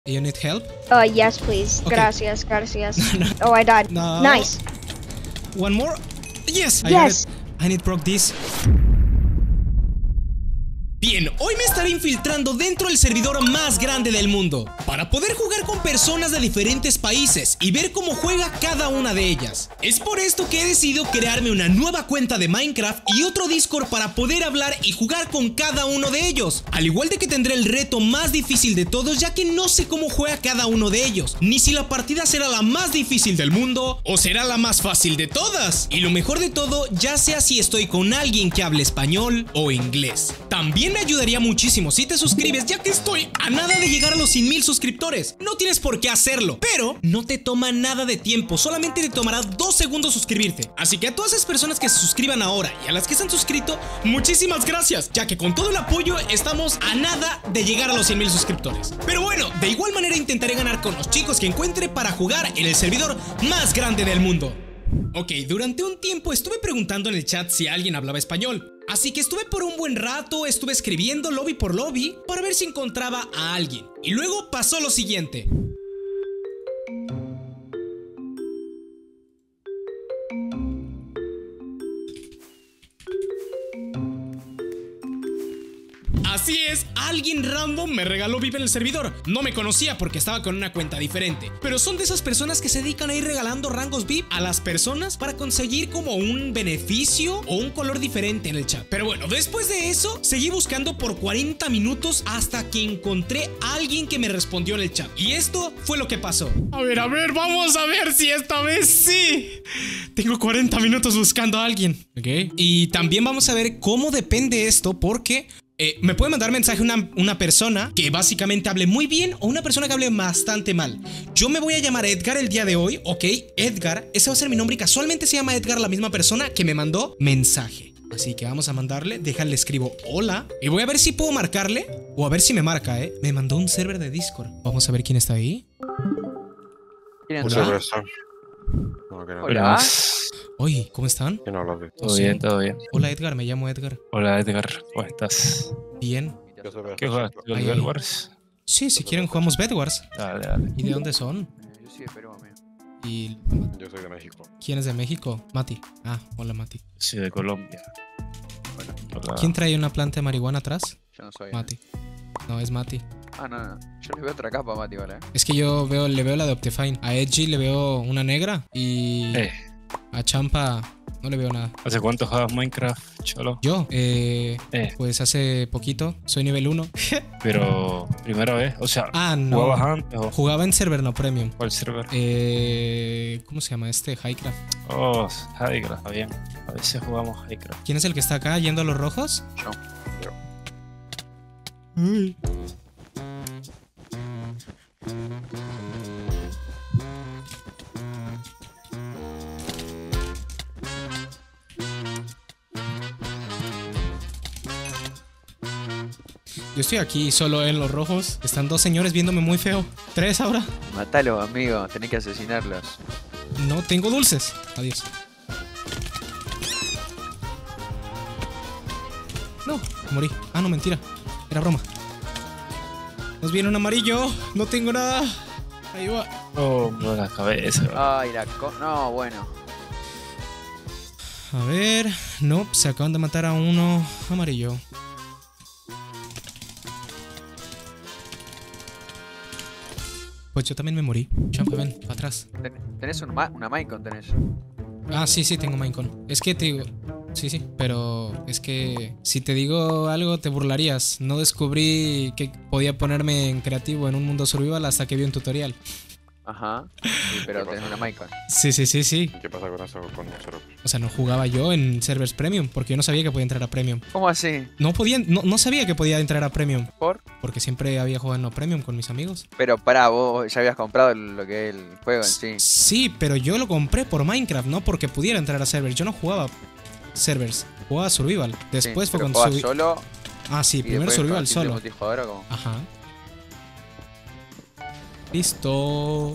You need help? Yes, please. Okay. Gracias. Oh, I died. No. Nice. One more? Yes. Yes. I need broke this. Bien, hoy me estaré infiltrando dentro del servidor más grande del mundo para poder jugar con personas de diferentes países y ver cómo juega cada una de ellas. Es por esto que he decidido crearme una nueva cuenta de Minecraft y otro Discord para poder hablar y jugar con cada uno de ellos. Al igual de que tendré el reto más difícil de todos, ya que no sé cómo juega cada uno de ellos, ni si la partida será la más difícil del mundo o será la más fácil de todas. Y lo mejor de todo, ya sea si estoy con alguien que hable español o inglés. También me ayudaría muchísimo si te suscribes, ya que estoy a nada de llegar a los 100,000 suscriptores. No tienes por qué hacerlo, pero no te toma nada de tiempo, solamente te tomará 2 segundos suscribirte. Así que a todas esas personas que se suscriban ahora y a las que se han suscrito, muchísimas gracias, ya que con todo el apoyo estamos a nada de llegar a los 100,000 suscriptores. Pero bueno, de igual manera intentaré ganar con los chicos que encuentre para jugar en el servidor más grande del mundo. Ok, durante un tiempo estuve preguntando en el chat si alguien hablaba español. Así que estuve por un buen rato, estuve escribiendo lobby por lobby para ver si encontraba a alguien. Y luego pasó lo siguiente. Así es, alguien random me regaló VIP en el servidor. No me conocía porque estaba con una cuenta diferente, pero son de esas personas que se dedican a ir regalando rangos VIP a las personas para conseguir como un beneficio o un color diferente en el chat. Pero bueno, después de eso, seguí buscando por 40 minutos hasta que encontré a alguien que me respondió en el chat. Y esto fue lo que pasó. A ver, vamos a ver si esta vez sí. Tengo 40 minutos buscando a alguien. Ok. Y también vamos a ver cómo depende esto porque... me puede mandar mensaje una persona que básicamente hable muy bien o una persona que hable bastante mal. Yo me voy a llamar Edgar el día de hoy, ¿ok? Edgar, ese va a ser mi nombre y casualmente se llama Edgar la misma persona que me mandó mensaje. Así que vamos a mandarle, déjale, escribo hola. Y voy a ver si puedo marcarle o a ver si me marca, ¿eh? Me mandó un server de Discord. Vamos a ver quién está ahí. Hola. Hola. Oye, ¿cómo están? Todo bien, todo bien. Hola Edgar, me llamo Edgar. Hola Edgar, ¿cómo estás? Bien. ¿Qué juegas? ¿Los Ahí. Bed Wars? Sí, si quieren jugamos Bed Wars. Dale. ¿Y de dónde son? Yo soy de Perú, amigo. Y... Yo soy de México. ¿Quién es de México? Mati. Ah, hola Mati. Soy de Colombia. Hola. ¿Quién trae una planta de marihuana atrás? Yo no soy. Mati. No, es Mati. Ah, no. Yo le veo otra capa a Mati, ¿vale? Es que yo le veo la de Optifine. A Edgy le veo una negra y a Champa no le veo nada. ¿Hace cuánto juegas Minecraft, cholo? Yo, pues hace poquito. Soy nivel 1. Pero, primera vez, o sea, no. ¿jugabas antes o Jugaba en server no premium. cuál server? ¿Cómo se llama este? Highcraft. Oh, Highcraft, está bien. A veces jugamos Highcraft. ¿Quién es el que está acá yendo a los rojos? Yo. Uy. Yo estoy aquí solo en los rojos. Están 2 señores viéndome muy feo. 3 ahora. Matalo, amigo. Tenés que asesinarlos. No tengo dulces. Adiós. No, morí. Ah, no, mentira. Era broma. Nos viene un amarillo. No tengo nada. Ahí va. Oh, no, la cabeza. Ay, no, bueno. A ver. No, se acaban de matar a uno amarillo. Pues yo también me morí. Champa, ven, para atrás. Tenés una Minecon, tenés. Ah, sí, tengo Minecon. Es que te digo... Sí, pero es que si te digo algo te burlarías. No descubrí que podía ponerme en creativo en un mundo survival hasta que vi un tutorial. Ajá. Sí, pero tenés una Minecon. Sí. ¿Qué pasa con eso con un server? O sea, no jugaba yo en servers premium porque yo no sabía que podía entrar a premium. ¿Cómo así? No sabía que podía entrar a premium. ¿Por? Porque siempre había jugado en no premium con mis amigos. Pero pará, vos ya habías comprado lo que es el juego en sí. Sí, pero yo lo compré por Minecraft, no porque pudiera entrar a servers. Yo no jugaba servers, jugaba survival. Después sí, fue pero con jugás solo. Ah, sí, Y primero después survival con solo. multijugador, ¿o cómo? Ajá. Listo.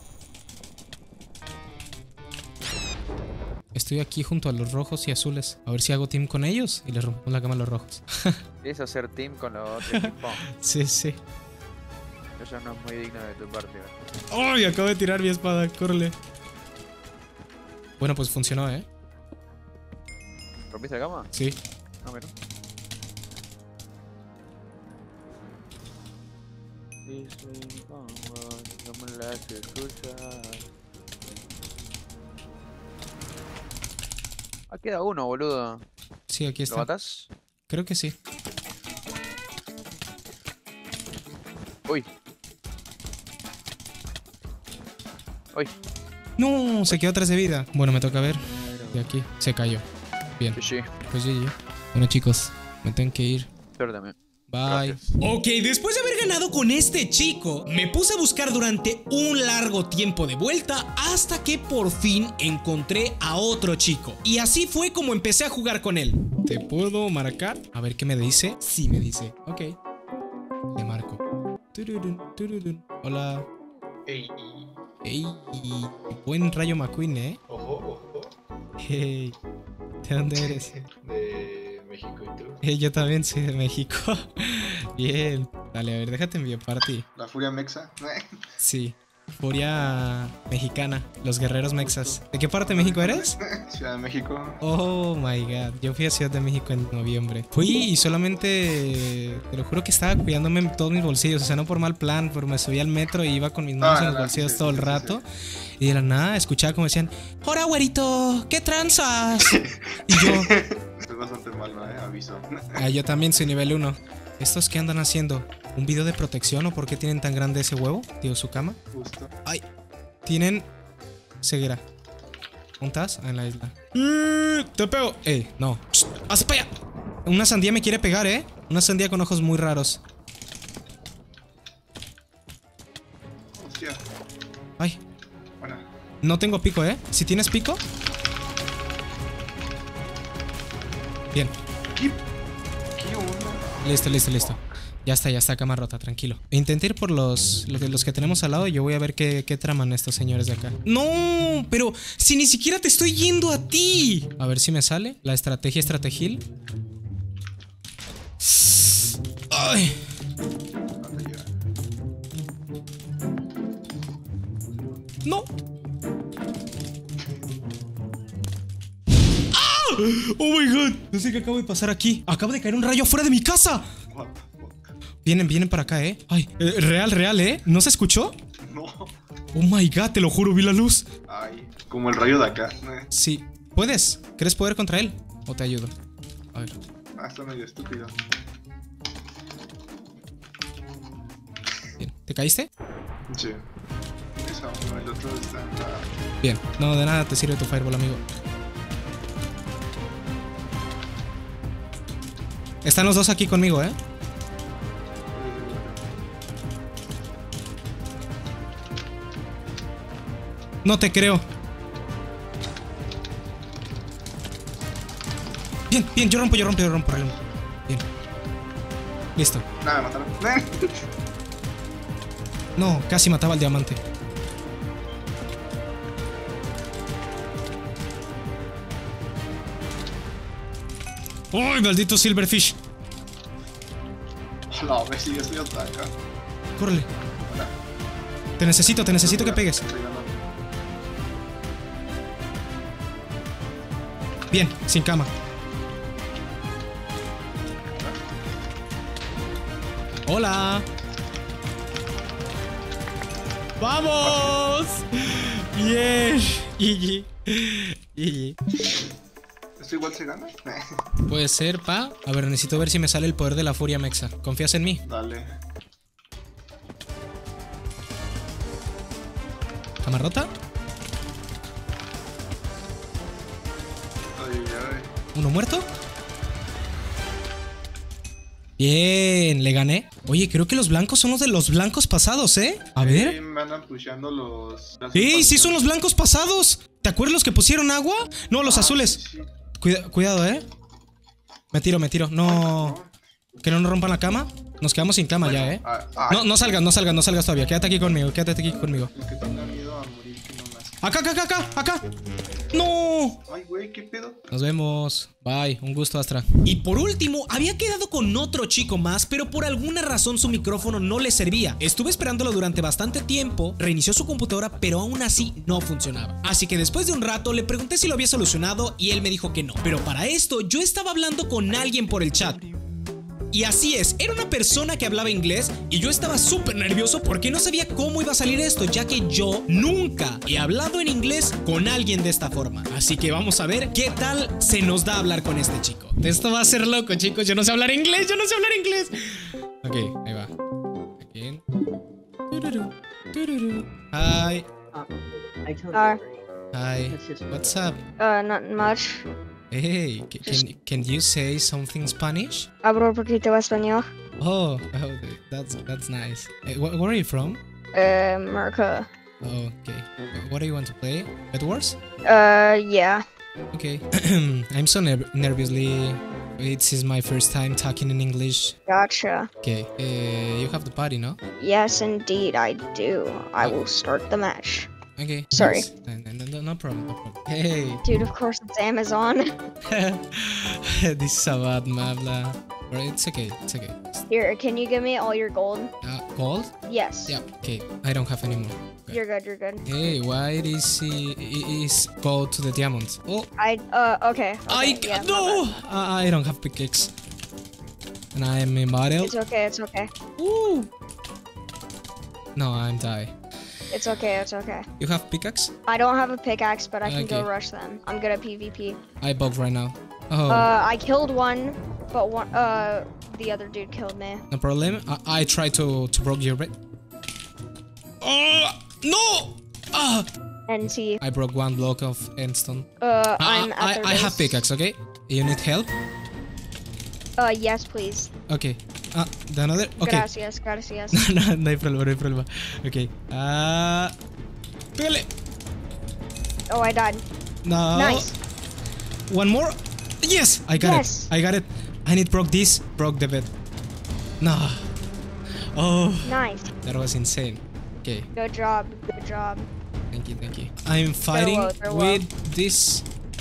Estoy aquí junto a los rojos y azules. A ver si hago team con ellos y les rompemos la cama a los rojos. ¿Quieres hacer team con los otros equipos? Sí. Eso no es muy digno de tu parte. ¡Ay! Acabo de tirar mi espada, córrele. Bueno, pues funcionó, ¿eh? ¿Rompiste la cama? Sí. No, mira. No me la haces escuchar. Ah, queda uno, boludo. Sí, aquí ¿Lo está. matás? Creo que sí. Uy. Uy. No, se quedó 3 de vida. Bueno, me toca ver. De aquí. Se cayó. Bien. Sí. Pues GG. Bueno, chicos, me tengo que ir. Pero también. Bye. Gracias. Ok, después de haber ganado con este chico, me puse a buscar durante un largo tiempo de vuelta hasta que por fin encontré a otro chico. Y así fue como empecé a jugar con él. ¿Te puedo marcar? A ver qué me dice. Sí, me dice. Ok. Le marco. Tururun, tururun. Hola. Ey, Ey, buen Rayo McQueen, ¿eh? ojo, Hey, ¿de dónde eres? de México y tú. Yo también soy de México. Bien. Dale, a ver, déjate enviar party. La Furia Mexa. Sí. Furia mexicana. Los guerreros mexas. ¿De qué parte de México eres? Ciudad de México. Oh my god. Yo fui a Ciudad de México en noviembre. Fui y solamente. Te lo juro que estaba cuidándome en todos mis bolsillos. O sea, no por mal plan, pero me subí al metro y iba con mis manos en los bolsillos todo el rato. Y de la nada escuchaba como decían: ¡Hola, güerito! ¿Qué tranzas? Y yo. Es bastante malo, aviso. Yo también soy nivel 1. ¿Estos qué andan haciendo? ¿Un video de protección o por qué tienen tan grande ese huevo? Digo, su cama. Justo. Ay, tienen ceguera. ¿Dónde estás? Ah, en la isla. Te pego. No. ¡Haz para allá! Una sandía me quiere pegar, ¿eh? Una sandía con ojos muy raros. Hostia. Ay, Buena. no tengo pico, ¿eh? Si tienes pico. Bien. ¿Qué onda? Listo. Ya está, cama rota, tranquilo. Intenté ir por los que tenemos al lado y yo voy a ver qué traman estos señores de acá. ¡No! Pero si ni siquiera te estoy yendo a ti. A ver si me sale. La estrategil. ¡Ay! ¡No! ¡Ah! ¡Oh my god! No sé qué acabo de pasar aquí. Acaba de caer un rayo afuera de mi casa. What the fuck? Vienen para acá, ¿eh? Ay, real, ¿eh? ¿No se escuchó? No. Oh my god, te lo juro, vi la luz. Ay, como el rayo de acá. Sí. ¿Puedes? ¿Crees poder contra él? ¿O te ayudo? A ver. Está medio estúpido. Bien. ¿Te caíste? Sí. Esa uno, el otro está en la... Bien. No, de nada te sirve tu fireball, amigo. Están los dos aquí conmigo, ¿eh? No te creo. Bien, yo rompo. Bien. Listo. Nada, mataron. No, casi mataba al diamante. ¡Ay, maldito Silverfish! No, ve si estoy ataca. Córrele. Hola. Te necesito que pegues. Estoy ganando. Bien, sin cama. Hola. ¡Vamos! Bien. GG. ¿Esto igual se gana? Puede ser, pa. A ver, necesito ver si me sale el poder de la furia mexa. ¿Confías en mí? Dale. ¿Camarrota? Ay. ¿Uno muerto? Bien, le gané. Oye, creo que los blancos son los de los blancos pasados, ¿eh? A ver. Me andan pusheando los... ¡Ey! ¡Sí son los blancos pasados! ¿Te acuerdas los que pusieron agua? No, los azules. Sí. Cuidado, ¿eh? Me tiro. No. Que no nos rompan la cama. Nos quedamos sin cama ya, ¿eh? No salgas todavía. Quédate aquí conmigo. Los que tengan miedo a morir, que no nazcan. Acá, acá, acá, acá, acá. ¡No! Ay, güey, ¿qué pedo? Nos vemos. Bye. Un gusto, Astra. Y por último, había quedado con otro chico más, pero por alguna razón su micrófono no le servía. Estuve esperándolo durante bastante tiempo, reinició su computadora, pero aún así no funcionaba. Así que después de un rato le pregunté si lo había solucionado y él me dijo que no. Pero para esto yo estaba hablando con alguien por el chat. Y así es, era una persona que hablaba inglés y yo estaba súper nervioso porque no sabía cómo iba a salir esto, ya que yo nunca he hablado en inglés con alguien de esta forma. Así que vamos a ver qué tal se nos da hablar con este chico. Esto va a ser loco, chicos, yo no sé hablar inglés, Ok, ahí va. Again. Hi. Hi. What's up? Not much. Hey, can you say something in Spanish? Hablo un poquito español. Oh, that's nice. Where are you from? America. Oh, okay. What do you want to play? Bed Wars? Yeah. Okay. I'm so nervously. This is my first time talking in English. Gotcha. Okay. You have the party, no? Yes, indeed, I do. I will start the match. Okay. Sorry. No problem. Hey. Dude, of course it's Amazon. This is a bad map, lah. But it's okay. Here, can you give me all your gold? Gold? Yes. Yeah. Okay. I don't have any more. Okay. You're good. Hey, why is go to the diamonds? Oh. Okay. Yeah, no! I don't have pickaxe. And I am in battle. It's okay. Woo! No, I'm die. It's okay. You have pickaxe? I don't have a pickaxe, but I can go Okay. rush them. I'm good at PvP. I bugged right now. Oh. I killed one, but the other dude killed me. No problem. I try to broke your bed. No! NT. I broke one block of endstone. I'm at their I have base. pickaxe, okay? You need help? Yes, please. Okay. The another? Okay. Gracias. No hay problema. Okay. Pégale. Oh, I died. No. Nice. One more. Yes, I got it. I need broke the bed. No. Oh, Nice. that was insane. Okay. Good job. Thank you. I'm fighting They're low. with this.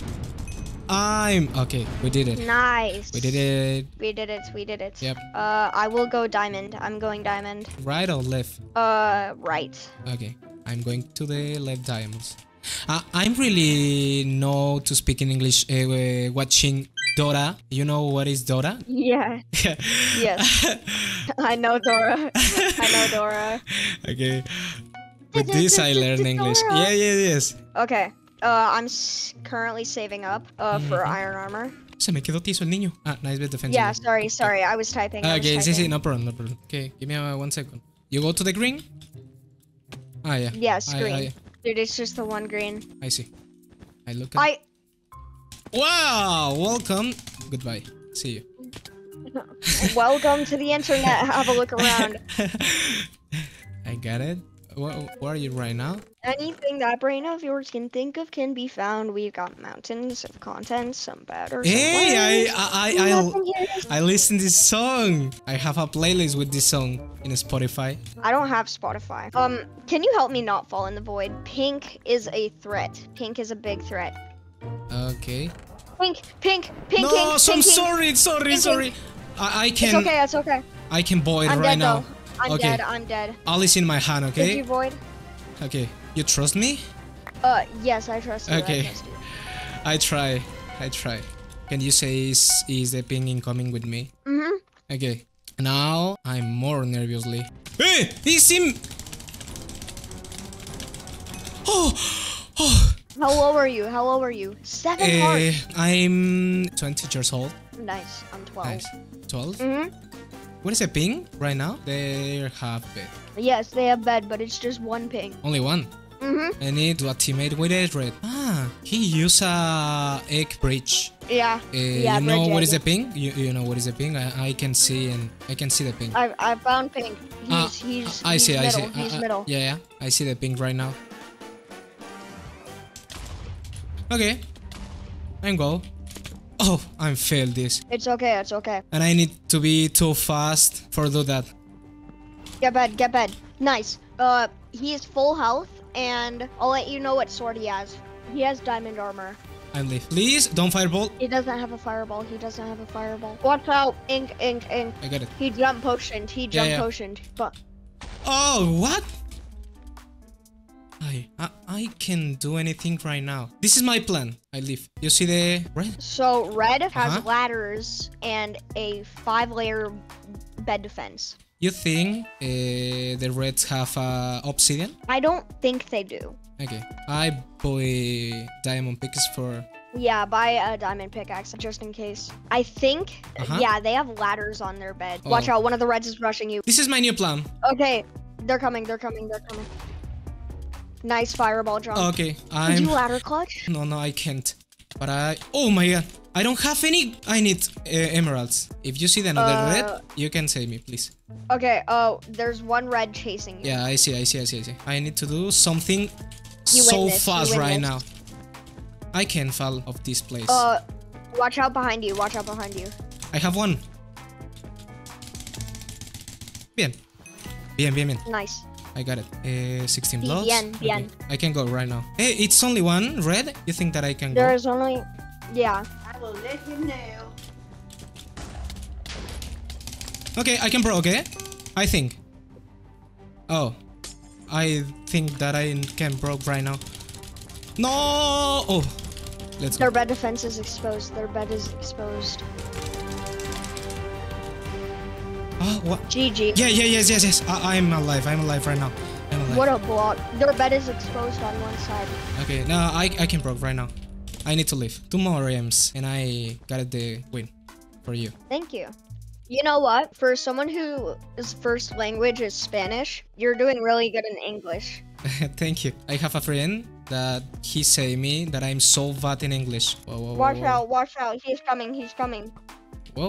Okay, we did it. Nice. We did it. We did it. Yep. I will go diamond. I'm going diamond. Right or left? Right. Okay. I'm going to the left diamonds. I'm really know to speak in English watching Dora. You know what is Dora? Yeah. Yes. I know Dora. Okay. With this I learn English. Dora. Yes. Okay. I'm currently saving up for iron armor. Se me quedó tieso el niño. Nice bit defense. Yeah, sorry. I was typing. Okay, sí, no problem. Okay, give me 1 second. You go to the green? Yeah. Yes, green. Dude, it's just the one green. I see. I look at Wow! Welcome. Goodbye. See you. Welcome to the internet. Have a look around. I got it. Where are you right now? Anything that brain of yours can think of can be found. We've got mountains of content, some better. Hey, I listen this song. I have a playlist with this song in Spotify. I don't have Spotify. Can you help me not fall in the void? Pink is a threat. Pink is a big threat. Okay. Pink. No, I'm sorry. I can. It's okay. I can void I'm right dead now. though. I'm dead. All is in my hand, okay? Did you void? Okay. You trust me? Yes, I trust you. Okay. I try. Can you say is the ping incoming with me? Mm-hmm. Okay. Now I'm more nervously. Hey! It's him! Oh! How low are you? 7 hearts. I'm 20 years old. Nice. I'm 12. Nice. 12? Mm-hmm. What is a ping right now? They have bed. Yes, they have bed, but it's just one ping. Only one? Mm-hmm. I need to teammate with it, red. He used a egg bridge. Yeah. You know what is a ping? You know what is a ping? I can see the ping. I found ping. I see. He's middle. Yeah, I see the ping right now. Okay. I'm go. Oh, I failed this. It's okay. And I need to be too fast for do that. Get bed. Nice. He is full health, and I'll let you know what sword he has. He has diamond armor. I'm leave. Please don't fireball. He doesn't have a fireball. He doesn't have a fireball. Watch out. Ink. I got it. He jump potioned. He jump potioned. But Oh, what? I can't do anything right now. This is my plan. I leave. You see the red? so red has ladders and a 5-layer bed defense. You think the reds have obsidian? I don't think they do. Okay. I buy diamond picks for... Yeah, buy a diamond pickaxe just in case. I think, yeah, they have ladders on their bed. Watch out, one of the reds is rushing you. This is my new plan. Okay, they're coming. Nice fireball jump. Okay, Did you ladder clutch? No, I can't. But oh my god. I don't have any. I need emeralds. If you see another red, you can save me, please. Okay, there's one red chasing you. Yeah, I see. I need to do something You so win this, fast you win right this. now. I can't fall off this place. Watch out behind you. I have one. Bien. Nice. I got it. 16 blocks. Bien. Okay. I can go right now. Hey, it's only one red. You think that I can go? There's only, yeah. I will let him know. Okay, I can broke, okay? I think. Oh. I think that I can broke right now. No! Oh. Let's go. Their bed defense is exposed. Oh, what? GG. Yeah, yes. I'm alive right now. I'm alive. What a block. Their bed is exposed on one side. Okay, now I can broke right now. I need to leave. 2 more M's and I got the win for you. Thank you. You know what? For someone whose first language is Spanish, you're doing really good in English. Thank you. I have a friend that he say me that I'm so bad in English. Whoa. Watch out. He's coming. Whoa.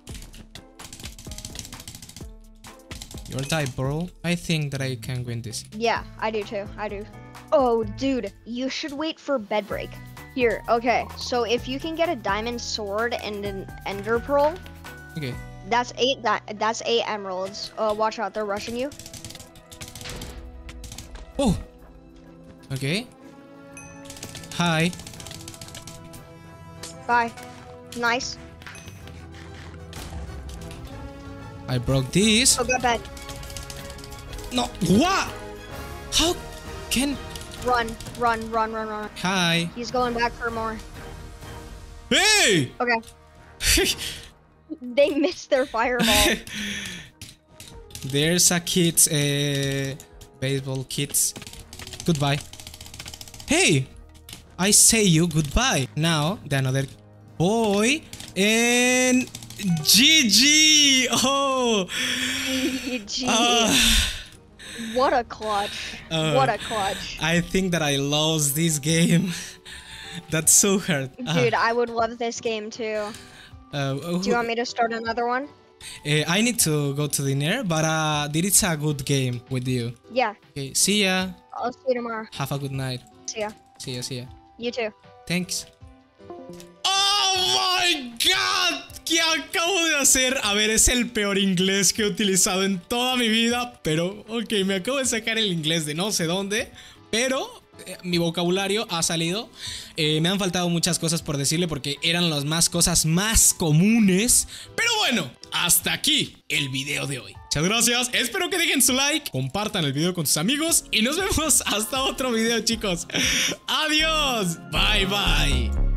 You're tight, bro. I think that I can win this. Yeah, I do too. Oh, dude, you should wait for bed break. Here, okay. So if you can get a diamond sword and an ender pearl, Okay. that's 8 emeralds. Watch out, they're rushing you. Oh. Okay. Hi. Bye. Nice. I broke this. Go get bed. No. What? How can... Run. Hi. He's going back for more. Hey! Okay. They missed their fireball. There's a kid's baseball kids. Goodbye. Hey! I say you goodbye. Now the another boy and GG. Oh. GG. What a clutch. What a clutch. I think that I lost this game. That's so hard. Dude, I would love this game too. Do you want me to start another one? I need to go to dinner, but this is a good game with you. Yeah. Okay, see ya. I'll see you tomorrow. Have a good night. See ya. See ya. You too. Thanks. ¡Oh my god! ¿Qué acabo de hacer? A ver, es el peor inglés que he utilizado en toda mi vida. Pero, ok, me acabo de sacar el inglés de no sé dónde. Pero mi vocabulario ha salido. Me han faltado muchas cosas por decirle porque eran las cosas más comunes. Pero bueno, hasta aquí el video de hoy. Muchas gracias, espero que dejen su like, compartan el video con sus amigos y nos vemos hasta otro video, chicos. Adiós, bye bye.